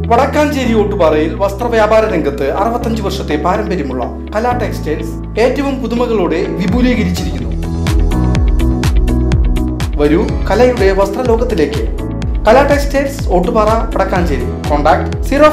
വടക്കാഞ്ചേരി ഓട്ടുപാറയിൽ വസ്ത്രവ്യാപാര രംഗത്ത് 65 വർഷത്തെ പാരമ്പര്യമുള്ള കലാ ടെക്സ്റ്റൈൽസ് ഏറ്റവും പുതുമകളോടെ വിപുലീകരിച്ചിരിക്കുന്നു. വരൂ കലയുടെ വസ്ത്രലോകത്തിലേക്ക്. കലാ ടെക്സ്റ്റൈൽസ് ഓട്ടുപാറ വടക്കാഞ്ചേരി. കോൺടാക്ട്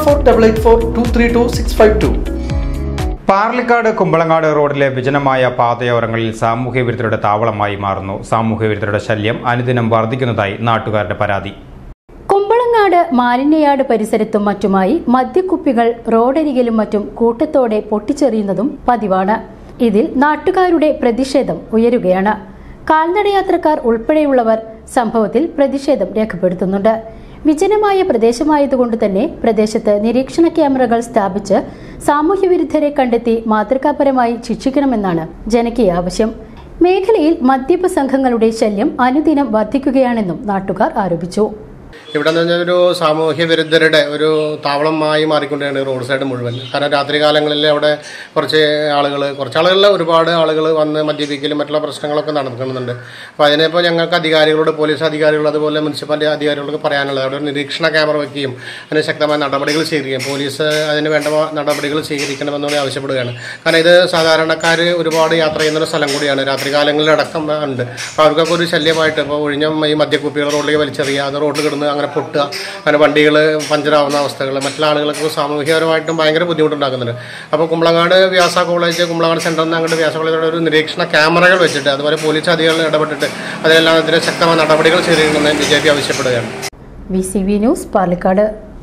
04884232 പാർലിക്കാട് കുമ്പളങ്ങാട് റോഡിലെ വിജനമായ പാതയോരങ്ങളിൽ സാമൂഹ്യവിരുദ്ധരുടെ താവളമായി മാറുന്നു. സാമൂഹ്യവിരുദ്ധരുടെ ശല്യം അനുദിനം വർദ്ധിക്കുന്നതായി നാട്ടുകാരുടെ പരാതി. കുമ്പളങ്ങാട് മാലിന്യയാട് പരിസരത്തും മറ്റുമായി മദ്യക്കുപ്പികൾ റോഡരികിലും മറ്റും കൂട്ടത്തോടെ പൊട്ടിച്ചെറിയുന്നതും പതിവാണ്. ഇതിൽ നാട്ടുകാരുടെ പ്രതിഷേധം ഉയരുകയാണ്. കാൽനടയാത്രക്കാർ ഉൾപ്പെടെയുള്ളവർ സംഭവത്തിൽ പ്രതിഷേധം രേഖപ്പെടുത്തുന്നുണ്ട്. വിജനമായ പ്രദേശമായതുകൊണ്ട് തന്നെ പ്രദേശത്ത് നിരീക്ഷണ ക്യാമറകൾ സ്ഥാപിച്ച് സാമൂഹ്യവിരുദ്ധരെ കണ്ടെത്തി മാതൃകാപരമായി ശിക്ഷിക്കണമെന്നാണ് ജനകീയ ആവശ്യം. മേഖലയിൽ മദ്യപ സംഘങ്ങളുടെ ശല്യം അനുദിനം വർദ്ധിക്കുകയാണെന്നും നാട്ടുകാർ ആരോപിച്ചു. ഇവിടെ നിന്ന് പറഞ്ഞാൽ ഒരു സാമൂഹ്യ വിരുദ്ധരുടെ ഒരു താവളമായി മാറിക്കൊണ്ടിരിക്കുകയാണ് റോഡ് സൈഡ് മുഴുവൻ. കാരണം രാത്രി കാലങ്ങളിൽ അവിടെ കുറച്ച് ആളുകളിൽ ഒരുപാട് ആളുകൾ വന്ന് മദ്യപിക്കലും മറ്റുള്ള പ്രശ്നങ്ങളൊക്കെ നടക്കുന്നുണ്ട്. അപ്പോൾ അതിനിപ്പോൾ ഞങ്ങൾക്ക് അധികാരികളോട്, പോലീസ് അധികാരികൾ, അതുപോലെ മുനിസിപ്പാലിറ്റി അധികാരികളൊക്കെ പറയാനുള്ളത് അവിടെ ഒരു നിരീക്ഷണ ക്യാമറ വയ്ക്കുകയും അതിന് ശക്തമായ നടപടികൾ സ്വീകരിക്കുകയും പോലീസ് അതിന് വേണ്ട നടപടികൾ സ്വീകരിക്കണമെന്നുകൂടി ആവശ്യപ്പെടുകയാണ്. കാരണം ഇത് സാധാരണക്കാർ ഒരുപാട് യാത്ര ചെയ്യുന്നൊരു സ്ഥലം കൂടിയാണ്. രാത്രി കാലങ്ങളിലടക്കം ഉണ്ട്. അപ്പോൾ അവർക്കൊക്കെ ഒരു ശല്യമായിട്ട് ഇപ്പോൾ ഒഴിഞ്ഞ ഈ മദ്യക്കുപ്പികൾ റോഡിലേക്ക് വലിച്ചെറിയുക, അത് റോഡിൽ കിടന്ന് അങ്ങനെ പൊട്ടുക, അങ്ങനെ വണ്ടികൾ പഞ്ചറാവുന്ന അവസ്ഥകൾ മറ്റുള്ള ആളുകൾക്ക് സാമൂഹികപരമായിട്ടും ഭയങ്കര ബുദ്ധിമുട്ടുണ്ടാക്കുന്നുണ്ട്. അപ്പോൾ കുമ്പളങ്ങാട് വ്യാസ കോളേജ്, കുമ്പളങ്ങാട് സെൻറ്ററിൽ നിന്ന് അങ്ങോട്ട് വ്യാസ കോളേജിലൂടെ ഒരു നിരീക്ഷണ ക്യാമറകൾ വെച്ചിട്ട് അതുപോലെ പോലീസ് അധികാരികൾ ഇടപെട്ടിട്ട് അതിലെല്ലാം ഇതിന് ശക്തമായ നടപടികൾ സ്വീകരിക്കണമെന്ന് BJP ആവശ്യപ്പെടുകയാണ്. VCV news Palakkad.